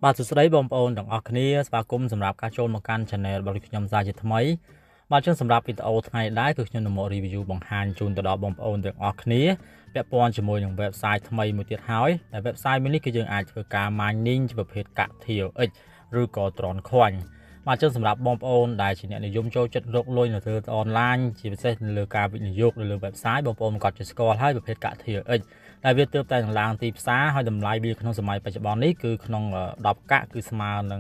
បាទសួស្តីបងប្អូនទាំងអស់គ្នាស្វាគមន៍សម្រាប់ការចូលមកកាន់ Channel របស់ខ្ញុំសាជាថ្មីបាទចឹងសម្រាប់វីដេអូថ្ងៃនេះគឺខ្ញុំនឹងមក review បង្ហាញជូនទៅដល់បងប្អូនទាំងអស់គ្នាពាក់ព័ន្ធជាមួយនឹង website ថ្មីមួយទៀតហើយតែ website មួយនេះគឺយើងអាចធ្វើការ mining ជាប្រភេទកាក់ TRX ឬក៏ Tron Coin បាទចឹងសម្រាប់បងប្អូនដែលជាអ្នកនិយមចូលចិត្តរកលុយនៅលើអនឡាញជាពិសេសនៅលើការវិនិយោគនៅលើ website បងប្អូនគាត់ជាស្គាល់ហើយប្រភេទកាក់ TRX ដែលវាទើបតែឡើងទីផ្សារហើយតម្លៃវាក្នុងសម័យបច្ចុប្បន្ននេះគឺក្នុង10កាក់គឺស្មើនឹង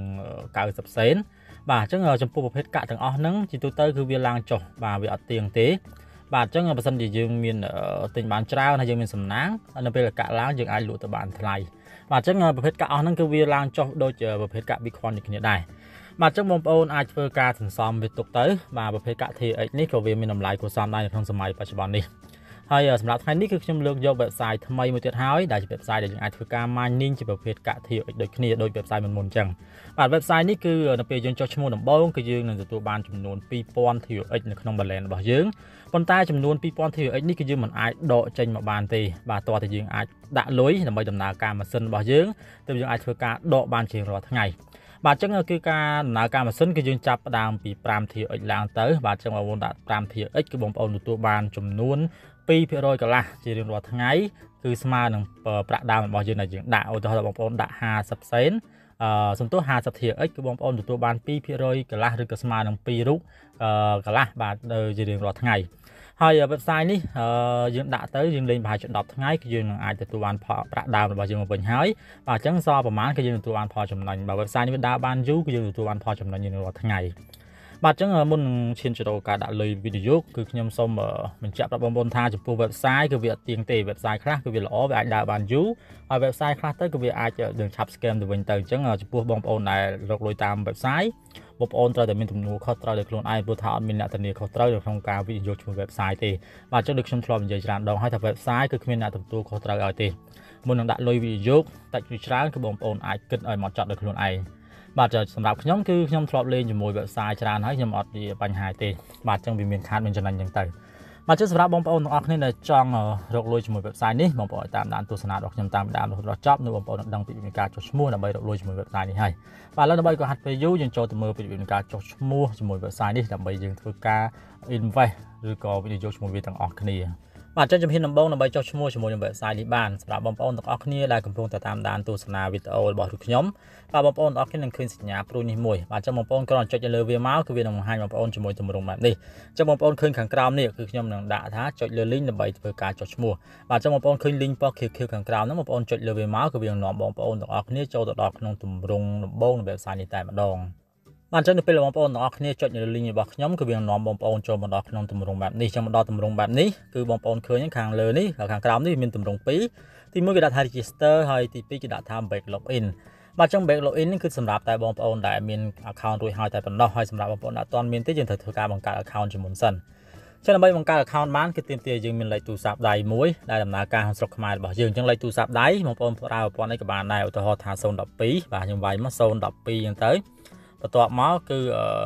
90សេនបាទអញ្ចឹងចំពោះប្រភេទកាក់ទាំងអស់ហ្នឹងជាទូទៅគឺវាឡើងចុះបាទវាអត់ទៀងទេបាទអញ្ចឹងបើសិនជាយើងមានទិញបានច្រើនហើយយើងមានសំណាងនៅពេលកាក់ឡើងយើងអាចលក់ទៅបានថ្លៃបាទអញ្ចឹងប្រភេទកាក់អស់ហ្នឹងគឺវាឡើងចុះដូចប្រភេទកាក់ Bitcoin ដូចគ្នាដែរបាទអញ្ចឹងបងប្អូនអាចធ្វើការសន្សំវាទុកទៅបាទប្រភេទកាក់ TRX នេះក៏វាមានតម្លៃគួរសមដែរនៅក្នុងសម័យបច្ចុប្បន្ននេះហើយសម្រាប់ថ្ងៃនេះគឺខ្ញុំលើកយក website ថ្មីមួយទៀតហើយដែលជា website ដែលយើងអាចធ្វើការ mining ជាប្រភេទកាក់ TRX ដូចគ្នាដូច website មុនអញ្ចឹងបាទ website នេះគឺនៅពេលយើងចុះឈ្មោះដំបូងគឺយើងនឹងទទួលបានចំនួន 2000 TRX នៅក្នុង balance របស់យើងប៉ុន្តែចំនួន 2000 TRX នេះគឺយើងមិនអាចដកចេញមកបានទេបាទតោះតែយើងអាចដាក់លុយដើម្បីដំណើរការម៉ាស៊ីនរបស់យើងទើបយើងអាចធ្វើការដកបានជារាល់ថ្ងៃបាទអញ្ចឹងគឺការដំណើរការម៉ាស៊ីនគឺយើងចាប់ផ្ដើមពី 5 TRX ឡើងទៅបាទអញ្ចឹងបងប្អូនដាក់ 5 TRX គឺបងប្អូនទទួលបានចំនួន 2% កន្លះជារៀងរាល់ថ្ងៃគឺស្មើនឹងប្រាក់ដើមរបស់យើងដែលយើងដាក់ឧទាហរណ៍បងប្អូនដាក់50សេនសំទោស50 TRX គឺបងប្អូនទទួលបាន 2% កន្លះឬក៏ស្មើនឹង2រូបកន្លះបាទជារៀងរាល់ថ្ងៃហើយ website នេះយើងដាក់ទៅយើងលេងប្រហែលជា10ថ្ងៃគឺយើងនឹងអាចទទួលបានប្រាក់ដើមរបស់យើងមកវិញហើយបាទអញ្ចឹងសល់ប្រហែលគឺយើងទទួលបានផលចំណេញបើ website នេះវាដើរបានយូរគឺយើងទទួលបានផលចំណេញរាល់ថ្ងៃបាទអញ្ចឹងមុននឹងឈានចូលការដាក់លុយវិនិយោគគឺខ្ញុំសូមបញ្ជាក់ប្រាប់បងប្អូនថាចំពោះ website គឺវាអត់ទៀងទេ website ខ្លះគឺវាល្អវាអាចដើរបានយូរហើយ website ខ្លះទៅគឺវាអាចនឹងឆាប់ scam ទៅវិញទៅអញ្ចឹងចំពោះបងប្អូនដែលរកលុយតាម website បងប្អូនត្រូវតែមានទំនួលខុសត្រូវដោយខ្លួនឯងព្រោះថាអត់មានអ្នកធានាខុសត្រូវនៅក្នុងការវិនិយោគជាមួយ website ទេបាទអញ្ចឹងដូចខ្ញុំធ្លាប់និយាយច្រើនដងហើយថា website គឺគ្មានអ្នកទទួលខុសត្រូវឲ្យទេមុននឹងដាក់លុយវិនិយោគតិចឬច្រើនគឺបងប្អូនអាចគិតឲ្យមកចត់ដោយខ្លួនឯងបាទសម្រាប់ខ្ញុំគឺខ្ញុំធ្លាប់លេងជាមួយ website ច្រើនហើយខ្ញុំអត់មានបញ្ហាទេបាទអញ្ចឹងវាមានខាតមានចំណេញអញ្ចឹងទៅបាទសម្រាប់បងប្អូនទាំងអស់គ្នាដែលចង់រកលុយជាមួយ website នេះបងប្អូនតាមដានទស្សនារបស់ខ្ញុំតាមដានរហូតដល់ចប់នៅបងប្អូននឹងដឹងពីវិធីការចុះឈ្មោះដើម្បីរកលុយជាមួយ website នេះហើយបាទឥឡូវដើម្បីកុំហាត់ពេលយូរយើងចូលទៅមើលពីវិធីការចុះឈ្មោះជាមួយ website នេះដើម្បីយើងធ្វើការ invest ឬក៏វិនិយោគជាមួយវាទាំងអស់គ្នាបាទជំហានដំបូងដើម្បីចុះឈ្មោះជាមួយនឹង website នេះបានសម្រាប់បងប្អូនទាំងអស់គ្នាដែលកំពុងតែតាមដានទស្សនាវីដេអូរបស់ខ្ញុំបាទបងប្អូនទាំងអស់គ្នានឹងឃើញសញ្ញាព្រួយនេះមួយបាទអញ្ចឹងបងប្អូនគ្រាន់តែចុចទៅលើវាមកគឺវានឹងបង្ហាញបងប្អូនជាមួយទម្រង់បែបនេះអញ្ចឹងបងប្អូនឃើញខាងក្រោមនេះគឺខ្ញុំនឹងដាក់ថាចុចលើ link ដើម្បីធ្វើការចុះឈ្មោះបាទអញ្ចឹងបងប្អូនឃើញ link ពណ៌ខៀវៗខាងក្រោមហ្នឹងបងប្អូនចុចលើវាមកគឺវានឹងនាំបងប្អូនទាំងអស់គ្នាចូលទៅដល់ក្នុងទម្រង់ដំបូងនៃ website នេះតែម្ដងបាទអញ្ចឹងនៅពេលបងប្អូនទាំងអស់គ្នាចុចនៅលើ link របស់ខ្ញុំគឺវានឹងនាំបងប្អូនចូលមកដល់ក្នុងទម្រង់បែបនេះអញ្ចឹងមកដល់ទម្រង់បែបនេះគឺបងប្អូនឃើញខាងលើនេះខាងក្រោមនេះមានទម្រង់2ទី1គេដាក់ថា register ហើយទី2គេដាក់ថា back login បាទអញ្ចឹង back login នេះគឺសម្រាប់តែបងប្អូនដែលមាន account រួចហើយតែប៉ុណ្ណោះហើយសម្រាប់បងប្អូនដែលអត់ទាន់មានទេយើងត្រូវធ្វើការបង្កើត account ជាមុនសិនចឹងដើម្បីបង្កើត account បានគឺទាមទារយើងមានលេខទូរស័ព្ទដៃមួយដែលដំណើរការក្នុងស្រុកខ្មែររបស់យើងអញ្ចឹងលេខទូរស័ព្ទដៃបងប្អូនប្រើប្រព័ន្ធនេះក៏បានដែរឧទាហរណ៍ថា012បាទខ្ញុំវាយមក012អញ្ចឹងទៅបន្ទាប់មកគឺ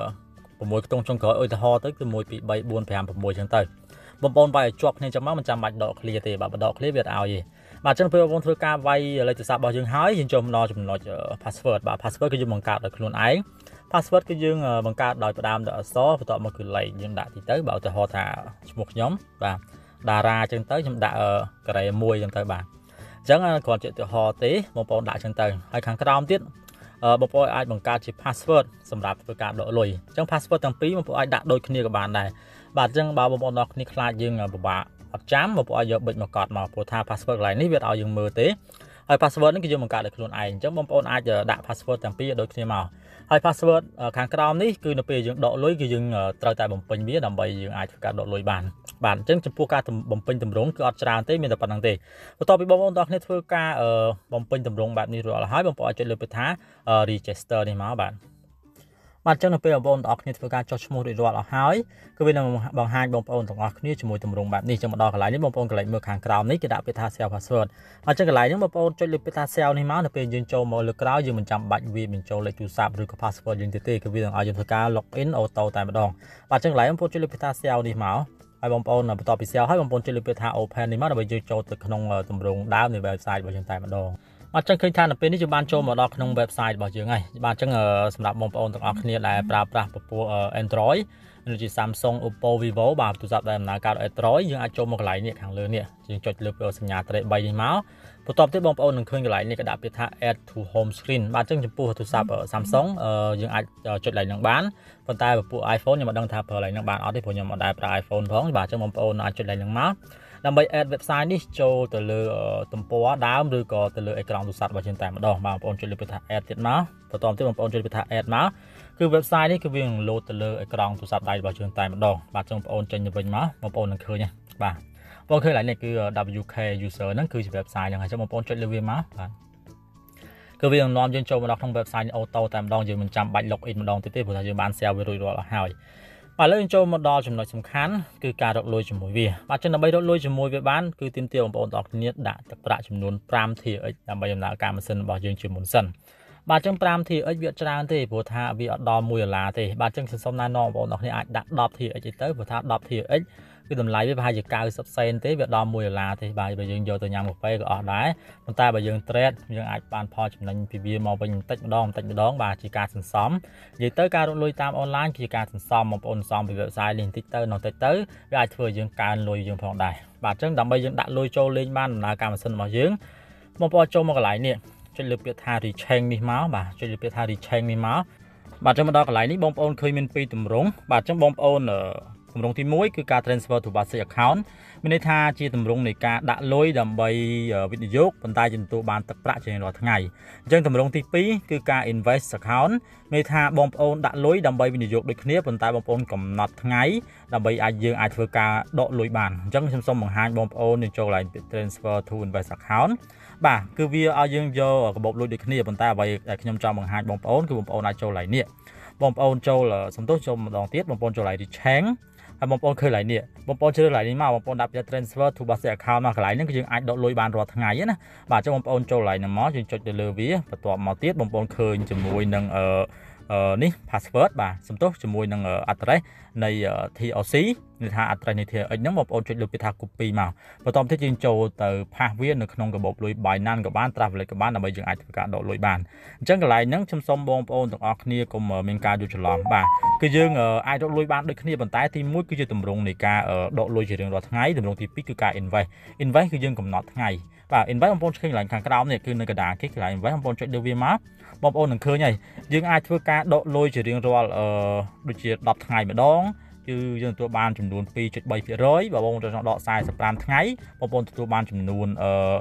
6ខ្ទង់ចុងក្រោយឧទាហរណ៍ទៅគឺ1 2 3 4 5 6អញ្ចឹងទៅបងប្អូនវាយឲ្យជាប់គ្នាចឹងមកមិនចាំបាច់ដក clear ទេបាទបើដក clear វាអត់ឲ្យទេបាទអញ្ចឹងពេលបងប្អូនធ្វើការវាយលេខទូរស័ព្ទរបស់យើងហើយយើងចូលមកដល់ចំណុច password បាទ password គឺយើងបង្កើតដោយខ្លួនឯង password គឺយើងបង្កើតដោយផ្ដើមដោយអក្សរបន្ទាប់មកគឺលេខយើងដាក់ទីទៅបាទឧទាហរណ៍ថាឈ្មោះខ្ញុំបាទ Dara អញ្ចឹងទៅខ្ញុំដាក់ការ៉េ1អញ្ចឹងទៅបាទអញ្ចឹងគ្រាន់ជាឧទាហរណ៍ទេបងប្អូនដាក់អញ្ចឹងទៅហើយខាងក្រោមទៀតបងប្អូនអាចបង្កើតជា password សម្រាប់ធ្វើការដកលុយអញ្ចឹង password ទាំងពីរបងប្អូនអាចដាក់ដូចគ្នាក៏បានដែរបាទអញ្ចឹងបើបងប្អូនទាំងគ្នាខ្លាចយើងពិបាកអត់ចាំបងប្អូនអាចយកប៊ិចមកកត់មកព្រោះថា password កន្លែងនេះវាឲ្យយើងមើលទេហើយ password នេះគឺយើងបង្កើតដោយខ្លួនឯងអញ្ចឹងបងប្អូនអាចដាក់ password ទាំងពីរដូចគ្នាមកហើយ password ខាងក្រោមនេះគឺនៅពេលយើងដកលុយគឺយើងត្រូវតែបំពេញវាដើម្បីយើងអាចធ្វើការដកលុយបានបាទអញ្ចឹងចំពោះការបំពេញទម្រង់គឺអត់ច្រើនទេមានតែប៉ុណ្្នឹងទេបន្ទាប់ពីបងប្អូនទាំងគ្នាធ្វើការបំពេញទម្រង់បែបនេះរួចហើយបងប្អូនអាចចុចលើពាក្យថា register នេះមកបាទបាទអញ្ចឹងនៅពេលបងប្អូនទាំងអស់គ្នាធ្វើការចុះឈ្មោះរួចរាល់អស់ហើយគឺវានឹងបង្ហាញបងប្អូនទាំងអស់គ្នាជាមួយទម្រង់បែបនេះចឹងមកដល់កន្លែងនេះបងប្អូនកន្លែងមើលខាងក្រោមនេះគេដាក់ពាក្យថា save password អញ្ចឹងកន្លែងហ្នឹងបងប្អូនចុចលើពាក្យថា save នេះមកនៅពេលយើងចូលមកលើក្រោយយើងមិនចាំបាច់វាបញ្ចូលលេខទូរស័ព្ទឬក៏ password យើងទេគឺវានឹងឲ្យយើងធ្វើការ login auto តែម្ដងបាទអញ្ចឹងកន្លែងបងប្អូនចុចលើពាក្យថា save នេះមកហើយបងប្អូនបន្ទាប់ពី save ហើយបងប្អូនចុចលើពាក្យថា open នេះមកដើម្បីយើងចូលទៅក្នុងទម្រង់ដើមនៃ website របស់យើងតែម្ដងអត់ចឹងឃើញថានៅពេលនេះយើងបានចូលមកដល់ក្នុង website របស់យើងហើយបាទអញ្ចឹងសម្រាប់បងប្អូនទាំងអស់គ្នាដែលប្រើប្រាស់ពពួក Android ដូចជា Samsung Oppo Vivo បាទទូរស័ព្ទដែលដំណើរការដោយ Android យើងអាចចូលមកកន្លែងនេះខាងលើនេះយើងចុចលើសញ្ញាត្រេ3នេះមកបន្ទាប់ទៀតបងប្អូននឹងឃើញកន្លែងនេះគេដាក់ពាក្យថា Add to Home Screen បាទអញ្ចឹងចំពោះទូរស័ព្ទ Samsung យើងអាចចុចកន្លែងហ្នឹងបានប៉ុន្តែពពួក iPhone ខ្ញុំមិនដឹងថាប្រើកន្លែងហ្នឹងបានអត់ទេព្រោះខ្ញុំអត់ដែរប្រើ iPhone ផងបាទអញ្ចឹងបងប្អូនអាចចុចកន្លែងហ្នឹងមកដើម្បី add website នេះចូលទៅលើទំព័រដើមឬក៏ទៅលើអេក្រង់ទូរស័ព្ទរបស់យើងតែម្ដងបាទបងប្អូនចុចលើពាក្យថា add ទៀតមកបន្ទាប់ទៀតបងប្អូនចុចពាក្យថា add មកគឺ website នេះគឺវានឹង load ទៅលើអេក្រង់ទូរស័ព្ទដៃរបស់យើងតែម្ដងបាទចឹងបងប្អូនចេញទៅវិញមកបងប្អូននឹងឃើញបាទបងឃើញឡើយនេះគឺ WKUSER ហ្នឹងគឺជា website ហ្នឹងហើយចឹងបងប្អូនចុចលើវាមកបាទគឺវានឹងនាំយើងចូលមកដល់ក្នុង website នេះអូតូតែម្ដងយើងមិនចាំបាច់ log in ម្ដងទៀតទេព្រោះថាយើងបាន share វារួចរាល់អស់ហើយបាទឥឡូវយើងចូលមកដល់ចំណុចសំខាន់គឺការរកលុយជាមួយវាបាទចឹងដើម្បីរកលុយជាមួយវាបានគឺទាមទារបងប្អូនទាំងអស់គ្នាដាក់ទឹកប្រាក់ចំនួន 5 TRX ដើម្បីដំណើរការម៉ាស៊ីនរបស់យើងជាមុនសិនបាទចឹង 5 TRX វាច្រើនទេព្រោះថាវាអត់ដល់$1ទេបាទចឹងសូមណែនាំបងប្អូនទាំងអស់គ្នាអាចដាក់10 TRX ទៅព្រោះថា10 TRX គឺតម្លៃវាប្រហែលជា90សេនទេវាដល់$1ទេបាទបើយើងយកទៅញ៉ាំកាហ្វេក៏អស់ដែរប៉ុន្តែបើយើង trade យើងអាចបានផលចំណេញពីវាមកវិញបន្តិចម្ដងបាទជាការសន្សំនិយាយទៅការរកលុយតាមអនឡាញជាការសន្សំបងប្អូនសន្សំពី website នេះបន្តិចទៅនោះតិចទៅវាអាចធ្វើឲ្យយើងកើនលុយយើងផងដែរបាទអញ្ចឹងដើម្បីយើងដាក់លុយចូលលេងបានដំណើរការម៉ាស៊ីនរបស់យើងបងប្អូនចូលមកកន្លែងនេះចុចលើពាក្យថា rechange នេះមកបាទចុចលើពាក្យថា rechange នេះមកបាទចូលមកដល់កន្លែងនេះបងប្អូនឃើញមាន2ទម្រង់បាទអញ្ចឹងបងប្អូនទម្រង់ទី1គឺការ transfer to basic account មានន័យថាជាទម្រង់នៃការដាក់លុយដើម្បីវិនិយោគប៉ុន្តែយើងទទួលបានទឹកប្រាក់ជារៀងរាល់ថ្ងៃអញ្ចឹងទម្រង់ទី2គឺការ invest account មានន័យថាបងប្អូនដាក់លុយដើម្បីវិនិយោគដូចគ្នាប៉ុន្តែបងប្អូនកំណត់ថ្ងៃដើម្បីយើងអាចធ្វើការដកលុយបានអញ្ចឹងខ្ញុំសូមបង្ហាញបងប្អូនចូលកន្លែង transfer to invest account បាទគឺវាឲ្យយើងយកកាបូបលុយដូចគ្នាប៉ុន្តែអ្វីដែលខ្ញុំចង់បង្ហាញបងប្អូនគឺបងប្អូនអាចចូលកន្លែងនេះបងប្អូនចូលសំទោសចូលម្ដងទៀតបងប្អូនចូលកន្លែង rechange ហើយបងប្អូនឃើញកន្លែងនេះបងប្អូនជ្រើសកន្លែងនេះមកបងប្អូនដាក់ពាក្យ transfer to basic account មកកន្លែងហ្នឹងគឺយើងអាចដកលុយបានរាល់ថ្ងៃណាបាទអញ្ចឹងបងប្អូនចូលកន្លែងហ្នឹងមកយើងចុចទៅលើវាបន្ទាប់មកទៀតបងប្អូនឃើញជាមួយនឹងនេះ password បាទសំទោសជាមួយនឹង address នៃ TOC នេះថា address នៃ TRX ហ្នឹងបងប្អូនចុចលើពាក្យថា copy មកបន្ទាប់ទៀតយើងចូលទៅផាសវានៅក្នុងកាបូបលុយ Binance ក៏បាន Traveled ក៏បានដើម្បីយើងអាចធ្វើការដកលុយបានអញ្ចឹងកន្លែងហ្នឹងខ្ញុំសូមបងប្អូនទាំងអស់គ្នាកុំមានការយល់ច្រឡំបាទគឺយើងអាចដកលុយបានដូចគ្នាប៉ុន្តែទី1គឺជាទម្រង់នៃការដកលុយជារៀងរាល់ថ្ងៃទម្រង់ទី2គឺការ invest គឺយើងកំណត់ថ្ងៃបាទ invest បងប្អូនឃើញកន្លែងខាងក្រោមនេះគឺនៅកណ្ដាលគេកន្លែង invest បងប្អូនចុចលើវាមកបងប្អូននឹងឃើញហើយយើងអាចធ្វើការដកលុយជារៀងរាល់ដូចជា10ថ្ងៃម្ដងគឺយើងទទួលបានចំនួន 2.3% បើបងប្អូនចង់ដក45ថ្ងៃបងប្អូនទទួលបានចំនួន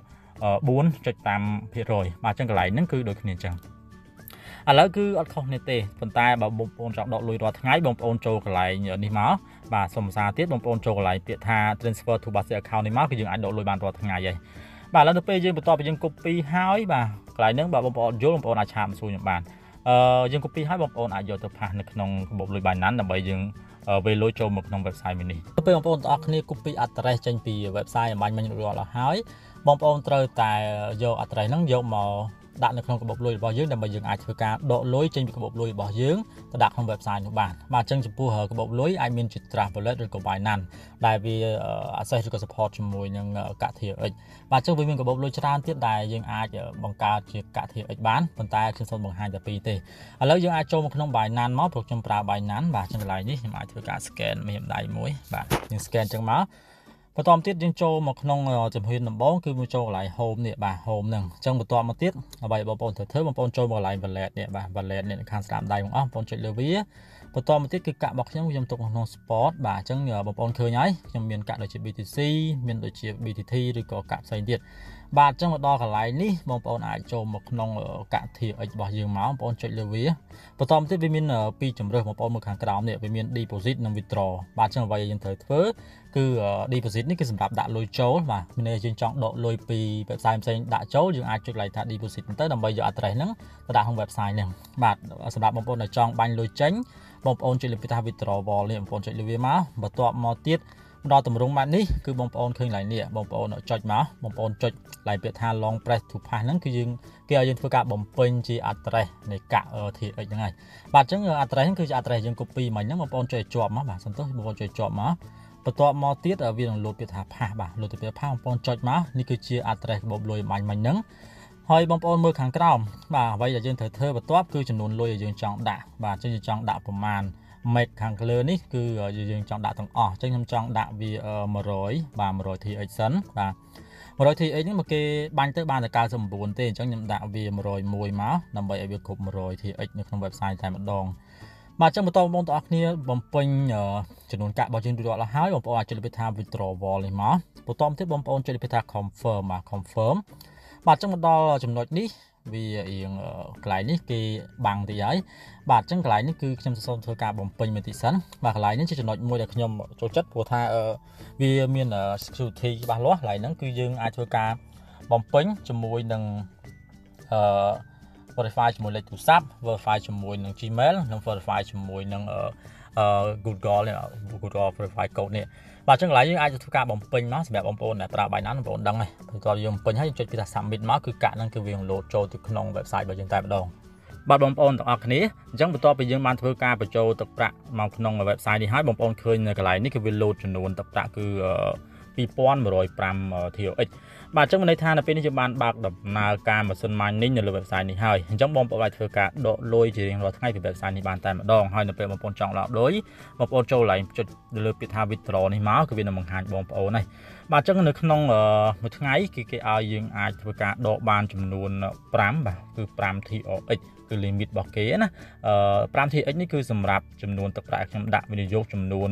4.5% បាទអញ្ចឹងកន្លែងហ្នឹងគឺដូចគ្នាអញ្ចឹងឥឡូវគឺអត់ខុសគ្នាទេប៉ុន្តែបើបងប្អូនចង់ដកលុយរាល់ថ្ងៃបងប្អូនចូលកន្លែងនេះមកបាទសូមភាសាទៀតបងប្អូនចូលកន្លែងពាក្យថា transfer to basic account នេះមកគឺយើងអាចដកលុយបានរាល់ថ្ងៃហើយបាទឥឡូវទៅពេលយើងបន្តពីយើង copy ហើយបាទកន្លែងហ្នឹងបើបងប្អូនយល់បងប្អូនអាចឆាតមកសួរខ្ញុំបានយើង copy ហើយបងប្អូនអាចយកទៅផាសនៅក្នុងកាបូបលុយ Binance ដើម្បីយើងវេលុយចូលមកក្នុង website មួយនេះទៅពេលបងប្អូនទាំងអស់គ្នា copy address ចេញពី website អំបញ្ញមិញរួចរាល់ហើយបងប្អូនត្រូវតែយក address ហ្នឹងយកមកដាក់នៅក្នុងកាបូបលុយរបស់យើងដើម្បីយើងអាចធ្វើការដកលុយចេញពីកាបូបលុយរបស់យើងទៅដាក់ក្នុង website នោះបានបាទអញ្ចឹងចំពោះកាបូបលុយអាចមានជា Traveled ឬក៏ Binance ដែលវា access ឬក៏ support ជាមួយនឹងកាក់ TRX បាទអញ្ចឹងវាមានកាបូបលុយច្រើនទៀតដែលយើងអាចបង្កើតជាកាក់ TRX បានប៉ុន្តែខ្ញុំសូមបង្ហាញតែពីរទេឥឡូវយើងអាចចូលមកក្នុង Binance មកព្រោះខ្ញុំប្រើ Binance បាទអញ្ចឹងកន្លែងនេះខ្ញុំអាចធ្វើការ scan មានដៃមួយបាទយើង scan អញ្ចឹងមកបន្តមកទៀតយើងចូលមកក្នុងជំហានដំបូងគឺមកចូលកន្លែង home នេះបាទ home ហ្នឹងអញ្ចឹងបន្តមកទៀតអ្វីបងប្អូនត្រូវធ្វើបងប្អូនចូលមកកន្លែង wallet នេះបាទ wallet នេះខាងស្ដាំដៃបងអស់បងប្អូនចុចលើវាបន្តមកទៀតគឺកាក់របស់ខ្ញុំទុកក្នុង spot បាទអញ្ចឹងបងប្អូនឃើញហើយខ្ញុំមានកាក់ដូចជា BTC មានដូចជា BTT ឬក៏កាក់ផ្សេងទៀតបាទអញ្ចឹងមកដល់កន្លែងនេះបងប្អូនអាចចូលមកក្នុងកាក់ TRX របស់យើងមកបងប្អូនចុចលើវាបន្តមកទៀតវាមានពីរជម្រើសបងប្អូនមើលខាងក្រោមនេះវាមាន deposit និង withdraw បាទអញ្ចឹងអ្វីយើងត្រូវធ្វើគឺ deposit នេះគឺសម្រាប់ដាក់លុយចូលបាទមានន័យយើងចង់ដកលុយពី website ផ្សេងដាក់ចូលយើងអាចចុចកន្លែងថា deposit ទៅដើម្បីយក address ហ្នឹងទៅដាក់ក្នុង website ហ្នឹងបាទសម្រាប់បងប្អូនដែលចង់បាញ់លុយចេញបងប្អូនចុចលើពាក្យថា withdrawal នេះបងប្អូនចុចលើវាមកបន្ទាប់មកទៀតដល់ទម្រង់បែបនេះគឺបងប្អូនឃើញកន្លែងនេះបងប្អូនចុចមកបងប្អូនចុចកន្លែងពាក្យថា long press to pass ហ្នឹងគឺយើងគេឲ្យយើងធ្វើការបំពេញជា address នៃកាក់ TRX ហ្នឹងហើយបាទអញ្ចឹង address ហ្នឹងគឺជា address យើង copy មិញហ្នឹងបងប្អូនចុចជាប់មកបាទសំទោសបងប្អូនចុចជាប់មកបន្ទាប់មកទៀតវានឹងលោតពាក្យថា pass បាទលោតទៅពាក្យ pass បងប្អូនចុចមកនេះគឺជា address កាបូបលុយបាញ់មិញហ្នឹងហើយបងប្អូនមើលខាងក្រោមបាទអ្វីដែលយើងត្រូវធ្វើបន្ទាប់គឺចំនួនលុយដែលយើងចង់ដាក់បាទអញ្ចឹងយើងចង់ដាក់ប្រមាណ make ខាងលើនេះគឺយើងចង់ដាក់ទាំងអស់អញ្ចឹងខ្ញុំចង់ដាក់វា100បាទ100 TX សិនបាទ100 TX នេះមកគេបាញ់ទៅបានតែ99ទេអញ្ចឹងខ្ញុំដាក់វា101មកដើម្បីឲ្យវាគ្រប់100 TX នៅក្នុង website តែម្ដងបាទអញ្ចឹងបន្តបងប្អូនទាំងអស់គ្នាបំពេញចំនួនកាក់របស់យើងរួចរាល់ហើយបងប្អូនអាចចុចលេខថា withdrawal នេះមកបន្តទៀតបងប្អូនចុចលេខថា confirm បាទ confirm បាទអញ្ចឹងមកដល់ចំណុចនេះវារៀងកន្លែងនេះគេបាំងតិចហើយបាទអញ្ចឹងកន្លែងនេះគឺខ្ញុំសូមធ្វើការបំពេញមួយតិចសិនបាទកន្លែងនេះជាចំណុចមួយដែលខ្ញុំចូលចិត្តព្រោះថាវាមាន security ច្បាស់លាស់កន្លែងហ្នឹងគឺយើងអាចធ្វើការបំពេញជាមួយនឹងverify ជាមួយលេខទូរស័ព្ទ verify ជាមួយនឹង Gmail និង verify ជាមួយនឹងGoogle នេះ Google verify code នេះបាទអញ្ចឹងកន្លែងយើងអាចធ្វើការបំពេញមកសម្រាប់បងប្អូនដែលប្រើបាយណាបងប្អូនដឹងហើយបន្ទាប់យើងបំពេញហើយចុចពីថា submit មកគឺកាក់ហ្នឹងគឺវា load ចូលទៅក្នុង website របស់យើងតែម្ដងបាទបងប្អូនទាំងអស់គ្នាអញ្ចឹងបន្ទាប់ពីយើងបានធ្វើការបញ្ចូលទឹកប្រាក់មកក្នុង website នេះហើយបងប្អូនឃើញនៅកន្លែងនេះគឺវា load ចំនួនទឹកប្រាក់គឺ2105 TRX បាទអញ្ចឹងមានន័យថានៅពេលនេះយើងបានបើកដំណើរការម៉ាស៊ីន mining នៅលើ website នេះហើយអញ្ចឹងបងប្អូនអាចធ្វើការដកលុយជារៀងរាល់ថ្ងៃពី website នេះបានតែម្ដងហើយនៅពេលបងប្អូនចង់ដកលុយបងប្អូនចូលឡើងចុចលើពាក្យថា withdraw នេះមកគឺវានឹងបង្ហាញបងប្អូនហើយបាទអញ្ចឹងនៅក្នុងមួយថ្ងៃគឺគេឲ្យយើងអាចធ្វើការដកបានចំនួន5បាទគឺ5 TRX គឺ limit របស់គេណា5 TRX នេះគឺសម្រាប់ចំនួនទឹកប្រាក់ខ្ញុំដាក់វិនិយោគចំនួន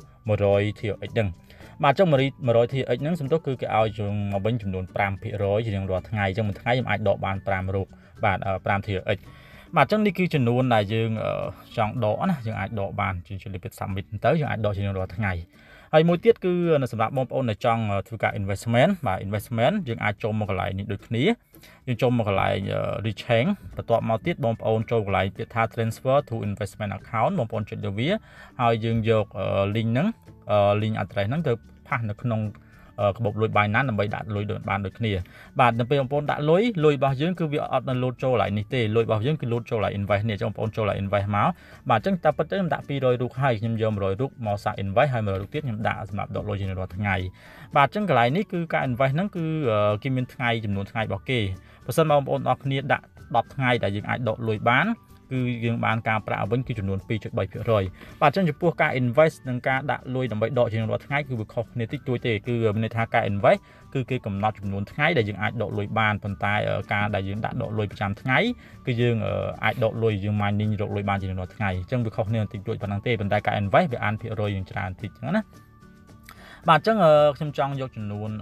100 TRX ហ្នឹងបាទចុះ100 TX ហ្នឹងសំដៅគឺគេឲ្យយើងមកវិញចំនួន 5% ជារៀងរាល់ថ្ងៃអញ្ចឹងមួយថ្ងៃខ្ញុំអាចដកបាន5រូបបាទ5 TX បាទអញ្ចឹងនេះគឺចំនួនដែលយើងចង់ដកណាយើងអាចដកបានជាលេខ submit ទៅយើងអាចដកជារៀងរាល់ថ្ងៃហើយមួយទៀតគឺសម្រាប់បងប្អូនដែលចង់ធ្វើការ investment បាទ investment យើងអាចចូលមកកន្លែងនេះដូចគ្នាយើងចូលមកកន្លែង rechange បន្ទាប់មកទៀតបងប្អូនចូលកន្លែងពាក្យថា transfer to investment account បងប្អូនចុចលើវាហើយយើងយក link ហ្នឹងlink address ហ្នឹងទៅផាសនៅក្នុងកាបូបលុយ Binance ដើម្បីដាក់លុយបានដូចគ្នាបាទនៅពេលបងប្អូនដាក់លុយរបស់យើងគឺវាអត់នៅ load ចូលឡើងនេះទេលុយរបស់យើងគឺ load ចូលឡើង invest នេះអញ្ចឹងបងប្អូនចូលឡើង invest មកបាទអញ្ចឹងតែពិតទៅខ្ញុំដាក់200រូបហើយខ្ញុំយក100រូបមកសាក invest ហើយ100រូបទៀតខ្ញុំដាក់សម្រាប់ដកលុយជារៀងរាល់ថ្ងៃបាទអញ្ចឹងកន្លែងនេះគឺការ invest ហ្នឹងគឺគេមានថ្ងៃចំនួនថ្ងៃរបស់គេបើសិនបងប្អូនអរគ្នាដាក់10ថ្ងៃដែលយើងអាចដកលុយបានគឺយើងបានការប្រាក់វិញគឺចំនួន 2.3% បាទអញ្ចឹងចំពោះការ invest និងការដាក់លុយដើម្បីដកជារៀងរាល់ថ្ងៃគឺវាខុសគ្នាតិចតួចទេគឺមានន័យថាការ invest គឺគេកំណត់ចំនួនថ្ងៃដែលយើងអាចដកលុយបានប៉ុន្តែការដែលយើងដាក់ដកលុយប្រចាំថ្ងៃគឺយើងអាចដកលុយយើង mining រកលុយបានជារៀងរាល់ថ្ងៃអញ្ចឹងវាខុសគ្នាតិចតួចប៉ុណ្ណឹងទេប៉ុន្តែការ invest វាអានភាគរយយើងច្រើនតិចអញ្ចឹងណាបាទអញ្ចឹងខ្ញុំចង់យកចំនួន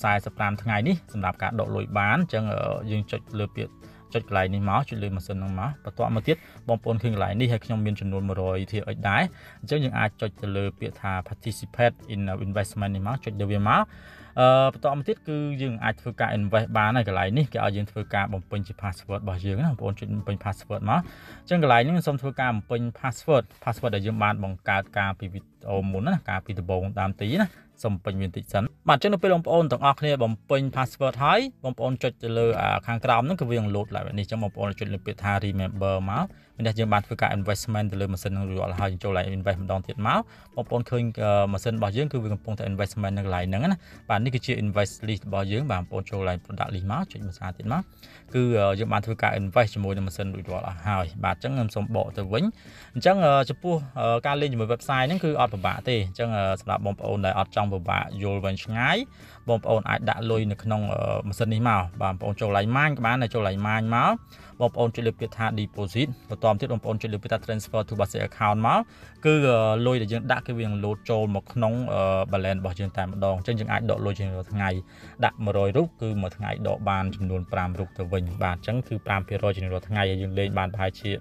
45ថ្ងៃនេះសម្រាប់ការដកលុយបានអញ្ចឹងយើងចុចលើពាក្យចុចកន្លែងនេះមកចុចលើម៉ាស៊ីនហ្នឹងមកបន្ទាប់មកទៀតបងប្អូនឃើញកន្លែងនេះហើយខ្ញុំមានចំនួន100 TX ដែរអញ្ចឹងយើងអាចចុចទៅលើពាក្យថា participate in investment នេះមកចុចលើវាមកបន្តមកទៀតគឺយើងអាចធ្វើការ invest បានហើយកន្លែងនេះគេឲ្យយើងធ្វើការបំពេញជា password របស់យើងណាបងប្អូនចុចបំពេញ password មកអញ្ចឹងកន្លែងនេះខ្ញុំសូមធ្វើការបំពេញ password ដែលយើងបានបង្កើតការពីវីដេអូមុនណាការពីដំបូងតាមទីណាសូមបំពេញវាបន្តិចសិនបាទអញ្ចឹងនៅពេលបងប្អូនទាំងអស់គ្នាបំពេញ password ហើយបងប្អូនចុចទៅលើខាងក្រោមហ្នឹងគឺវានឹង load ឡើងនេះអញ្ចឹងបងប្អូនចុចលើពាក្យថា remember មកមានតែយើងបានធ្វើការ investment ទៅលើម៉ាស៊ីនហ្នឹងរួចរាល់ហើយចូលឡើង invest ម្ដងទៀតមកបងប្អូនឃើញម៉ាស៊ីនរបស់យើងគឺវាកំពុងតែ investment នៅកន្លែងហ្នឹងណាបាទនេះគឺជា invest list របស់យើងបាទបងប្អូនចូលឡើង product list មកចុចភាសាទៀតមកគឺយើងបានធ្វើការ invest ជាមួយនឹងម៉ាស៊ីនរួចរាល់អស់ហើយបាទអញ្ចឹងខ្ញុំសូមបកទៅវិញអញ្ចឹងចំពោះការលេងជាមួយ website ហ្នឹងគឺអត់ពិបាកទេអញ្ចឹងសម្រាប់បងប្អូនដែលអត់ចង់ពិបាកយល់វិញឆ្ងាយបងប្អូនអាចដាក់លុយនៅក្នុងម៉ាស៊ីននេះមកបាទបងប្អូនចូលឡើងម៉ាញក៏បានដែរចូលឡើងម៉ាញមកបងប្អូនចុចលើពាក្យថា deposit បន្តទៀតបងប្អូនចុចលើពាក្យថា transfer to basic account មកគឺលុយដែលយើងដាក់គឺវានឹង load ចូលមកក្នុង balance របស់យើងតែម្ដងអញ្ចឹងយើងអាចដកលុយជារៀងរាល់ថ្ងៃដាក់100រូបគឺមួយថ្ងៃដកបានចំនួន5រូបទៅវិញបាទអញ្ចឹងគឺ 5% ជារៀងរាល់ថ្ងៃហើយយើងលេងបានប្រហែលជា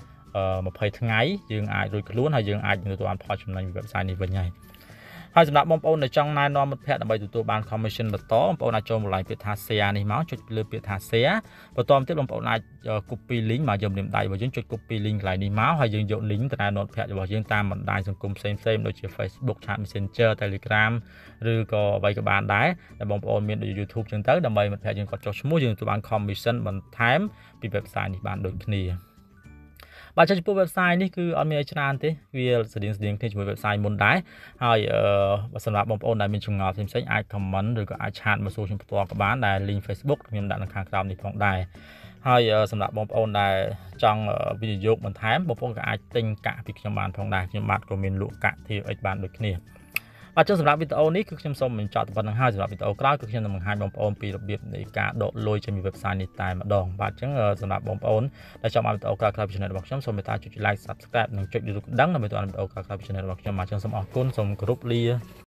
10 20ថ្ងៃយើងអាចរួចខ្លួនហើយយើងអាចទទួលបានផលចំណេញពី website នេះវិញហើយសម្រាប់បងប្អូនដែលចង់ណែនាំមិត្តភ័ក្តិដើម្បីទទួលបាន commission បន្តបងប្អូនអាចចូលមកឡើងពាក្យថា share នេះមកចុចលើពាក្យថា share បន្តទៀតបងប្អូនអាច copy link មកយកនាមដៃរបស់យើងចុច copy link កន្លែងនេះមកហើយយើងយក link ទៅណែនាំមិត្តភ័ក្តិរបស់យើងតាមបណ្ដាញសង្គមផ្សេងៗដូចជា Facebook Chat Messenger Telegram ឬក៏អ្វីក៏បានដែរដែលបងប្អូនមានដូច YouTube ចឹងទៅដើម្បីមិត្តភក្តិយើងគាត់ចុះឈ្មោះយើងទទួលបាន commission បន្ថែមពី website នេះបានដូចគ្នាបាទចុចចំពោះ website នេះគឺអត់មានអីច្រើនទេវាស្តៀងគ្នាជាមួយ website មុនដែរហើយសម្រាប់បងប្អូនដែលមានចម្ងល់ផ្សេងៗអាច comment ឬក៏អាចឆាតមកសួរខ្ញុំផ្ទាល់ក៏បានដែល link Facebook ខ្ញុំដាក់នៅខាងក្រោមនេះផងដែរហើយសម្រាប់បងប្អូនដែលចង់វិនិយោគបន្ថែមបងប្អូនក៏អាចទិញកាក់ពីខ្ញុំបានផងដែរខ្ញុំបាទក៏មានលក់កាក់ TRX បានដូចគ្នាបាទចុះសម្រាប់វីដេអូនេះគឺខ្ញុំសូមបញ្ចប់តែប៉ុណ្្នឹងហើយសម្រាប់វីដេអូក្រោយគឺខ្ញុំនឹងបង្ហាញបងប្អូនពីរបៀបនៃការដកលុយចេញពី website នេះតែម្ដងបាទអញ្ចឹងសម្រាប់បងប្អូនដែលចង់បានវីដេអូក្រោយៗពី channel របស់ខ្ញុំសូមមេត្តាចុច like subscribe និងចុចរូបកណ្ដឹងដើម្បីទទួលបានវីដេអូក្រោយៗពី channel របស់ខ្ញុំបាទអញ្ចឹងសូមអរគុណសូមគោរពលា